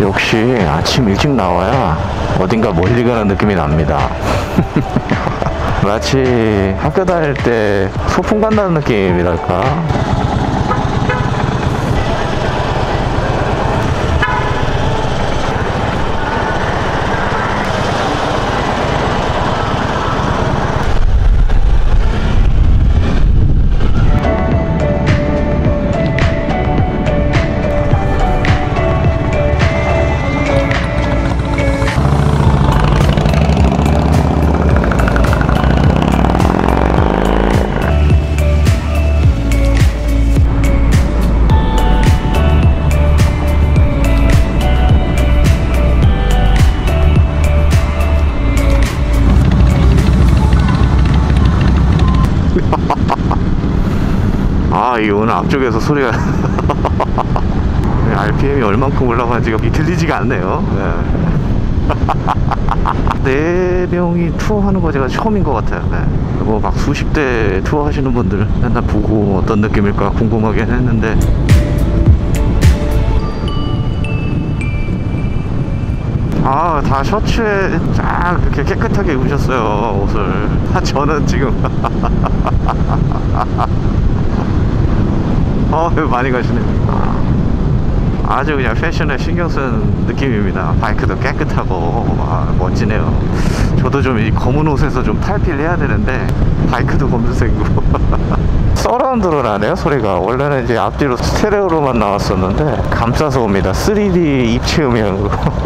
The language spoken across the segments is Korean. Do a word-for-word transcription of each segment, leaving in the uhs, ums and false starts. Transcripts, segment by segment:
역시 아침 일찍 나와야 어딘가 멀리 가는 느낌이 납니다. 마치 학교 다닐 때 소풍 간다는 느낌이랄까. 아, 이 오늘 앞쪽에서 소리가 알피엠이 얼만큼 올라가는지가 들리지가 않네요. 네. 네 명이 투어하는 거 제가 처음인 것 같아요. 네. 뭐 막 수십 대 투어 하시는 분들 맨날 보고 어떤 느낌일까 궁금하긴 했는데, 아, 다 셔츠에 쫙 이렇게 깨끗하게 입으셨어요, 옷을. 아, 저는 지금 어, 많이 가시네요. 아주 그냥 패션에 신경 쓰는 느낌입니다. 바이크도 깨끗하고. 아, 멋지네요. 저도 좀 이 검은 옷에서 좀 탈피해야 되는데 바이크도 검은색이고. 서라운드로 나네요, 소리가. 원래는 이제 앞뒤로 스테레오로만 나왔었는데 감싸서 옵니다. 쓰리디 입체 음향으로.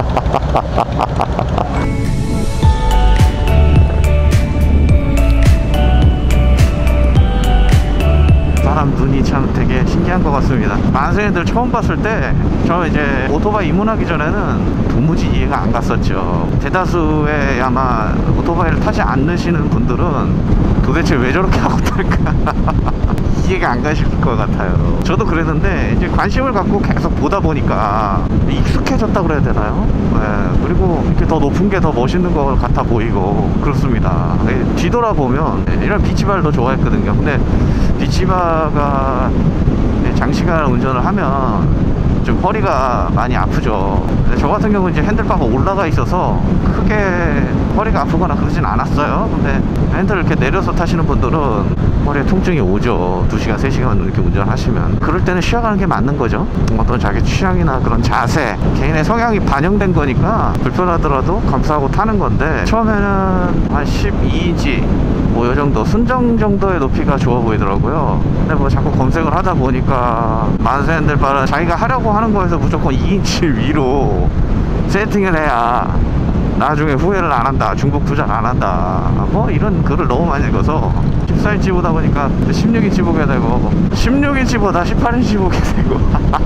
사람 눈이 참 되게 신기한 것 같습니다. 만세인들 처음 봤을 때 저 이제 오토바이 입문하기 전에는 도무지 이해가 안 갔었죠. 대다수의 아마 오토바이를 타지 않으시는 분들은 도대체 왜 저렇게 하고 탈까 이해가 안 가실 것 같아요. 저도 그랬는데 이제 관심을 갖고 계속 보다 보니까 익숙해졌다 그래야 되나요? 네. 그리고 이렇게 더 높은 게 더 멋있는 것 같아 보이고 그렇습니다. 뒤돌아보면 이런 비치바를 더 좋아했거든요. 근데 비치바가 장시간 운전을 하면 좀 허리가 많이 아프죠. 근데 저 같은 경우는 이제 핸들바가 올라가 있어서 크게 허리가 아프거나 그러진 않았어요. 근데 핸들을 이렇게 내려서 타시는 분들은 허리에 통증이 오죠. 두 시간, 세 시간 이렇게 운전하시면. 그럴 때는 쉬어가는 게 맞는 거죠. 어떤 자기 취향이나 그런 자세, 개인의 성향이 반영된 거니까 불편하더라도 감수하고 타는 건데, 처음에는 한 십이 인치 뭐 이 정도, 순정 정도의 높이가 좋아 보이더라고요. 근데 뭐 자꾸 검색을 하다 보니까 만세 핸들바는 자기가 하려고 하는 거에서 무조건 이 인치 위로 세팅을 해야 나중에 후회를 안 한다, 중복 투자를 안 한다, 뭐 이런 글을 너무 많이 읽어서 십사 인치 보다 보니까 십육 인치 보게 되고, 십육 인치보다 십팔 인치 보게 되고.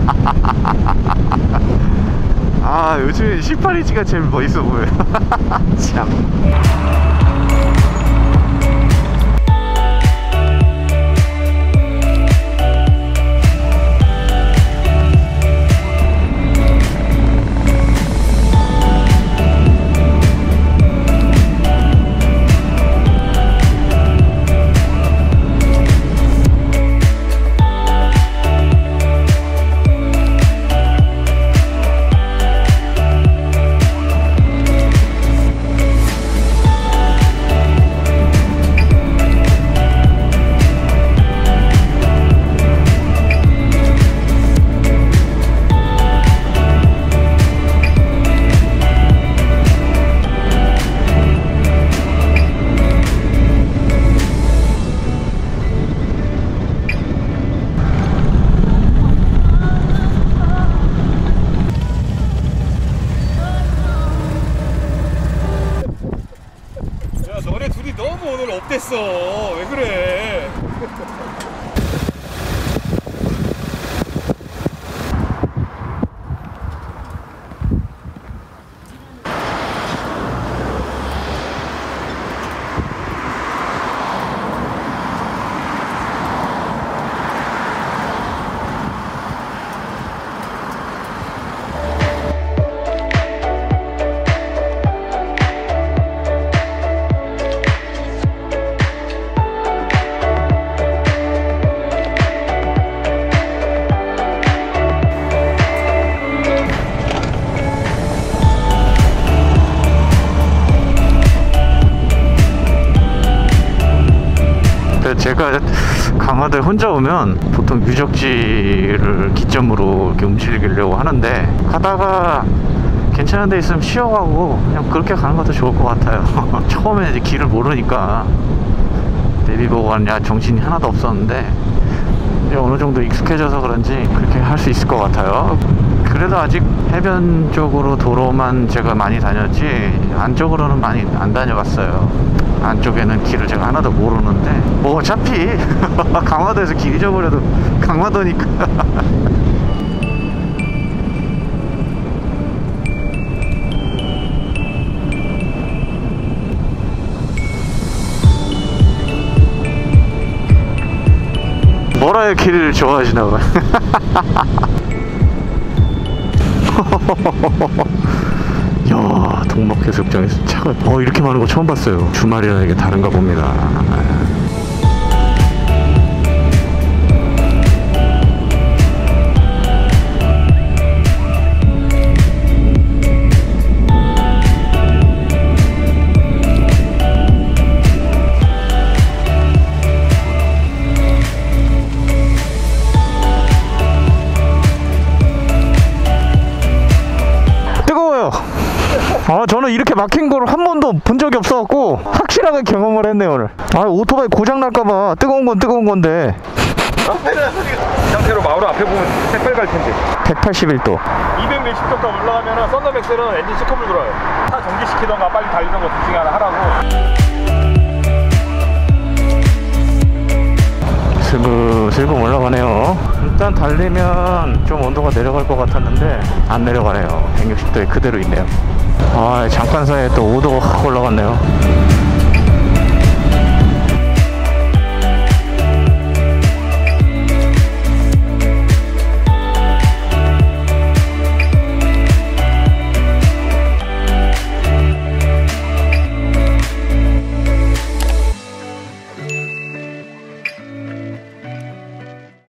아, 요즘 십팔 인치가 제일 멋있어 보여요. 참. 업됐어. 왜 그래? 제가 강화도에 혼자 오면 보통 유적지를 기점으로 이렇게 움직이려고 하는데, 가다가 괜찮은 데 있으면 쉬어가고 그냥 그렇게 가는 것도 좋을 것 같아요. 처음에 이제 길을 모르니까 내비 보고 가냐 정신이 하나도 없었는데, 이제 어느 정도 익숙해져서 그런지 그렇게 할 수 있을 것 같아요. 그래도 아직 해변 쪽으로 도로만 제가 많이 다녔지 안쪽으로는 많이 안 다녀봤어요. 안쪽에는 길을 제가 하나도 모르는데, 뭐 어차피 강화도에서 길 잊어버려도 강화도니까. 뭐라의 길을 좋아하시나 봐요. 야, 동막해수욕장에서 차가 어 이렇게 많은 거 처음 봤어요. 주말이라 이게 다른가 봅니다. 아, 저는 이렇게 막힌 걸 한 번도 본 적이 없어갖고 확실하게 경험을 했네요 오늘. 아, 오토바이 고장 날까봐. 뜨거운 건 뜨거운 건데. 이 상태로 마루 앞에 보면 색깔 갈 텐데. 백팔십일 도. 이백 몇십 도까지 올라가면은 썬더맥스는 엔진 시커물 들어요. 차 정지시키던가 빨리 달리던 거 둘 중에 하나 하라고. 슬금슬금 올라가네요. 일단 달리면 좀 온도가 내려갈 것 같았는데 안 내려가네요. 백육십 도에 그대로 있네요. 아, 잠깐 사이에 또 오 도가 확 올라갔네요.